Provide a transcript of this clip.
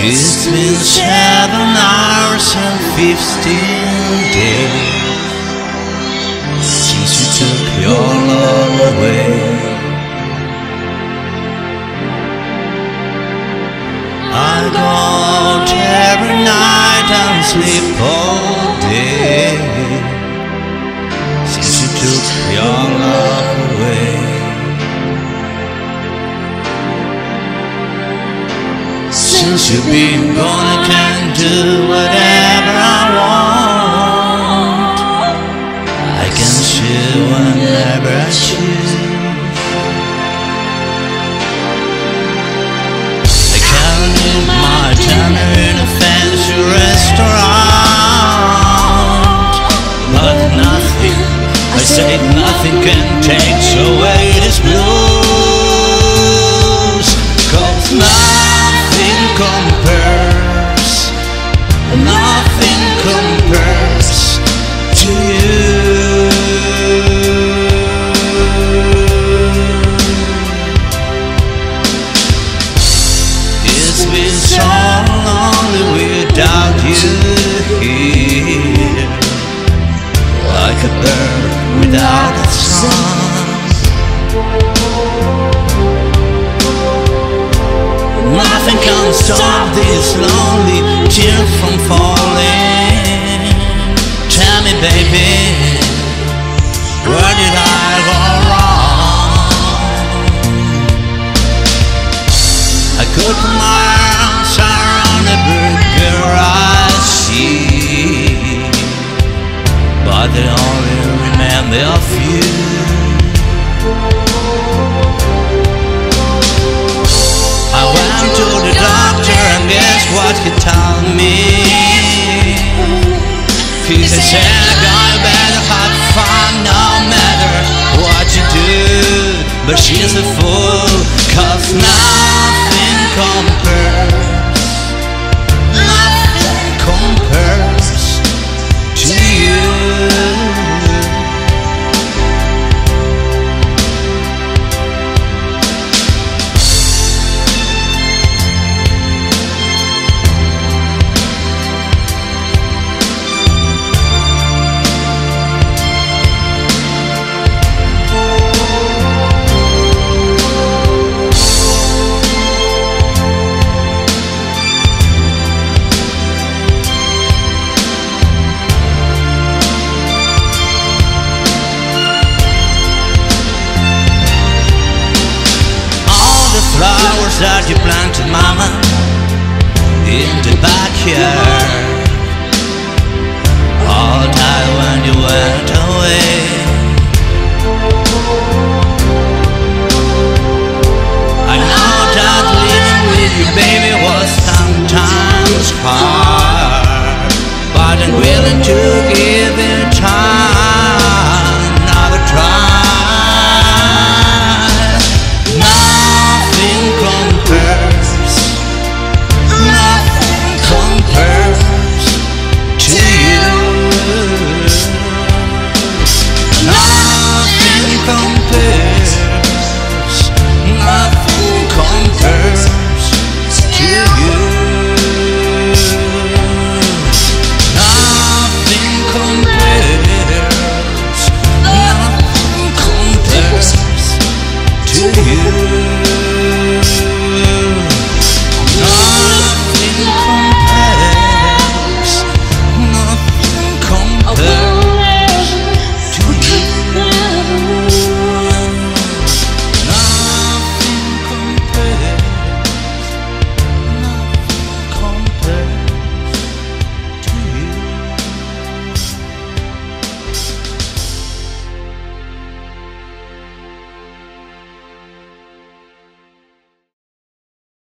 It's been 7 hours and 15 days since you took your love away. I go out every night and sleep all day since you took your love away. Since you've been gone, I can do whatever I want. I can chill whenever I choose. I can eat my dinner in a fancy restaurant, but nothing, I say nothing can take away this blues. 'Cause nothing compares to you. It's been so lonely without you here, like a bird without a song. Nothing can stop this lonely tear from falling. Tell me, baby, where did I go wrong? I could put my arms around every girl I see, but they only remember of you. I went to the doctor and guess what he told me? He said, "Girl, you better have fun no matter what you do." But she's a fool, 'cause nothing compares to you. Flowers that you planted, mama, in the backyard.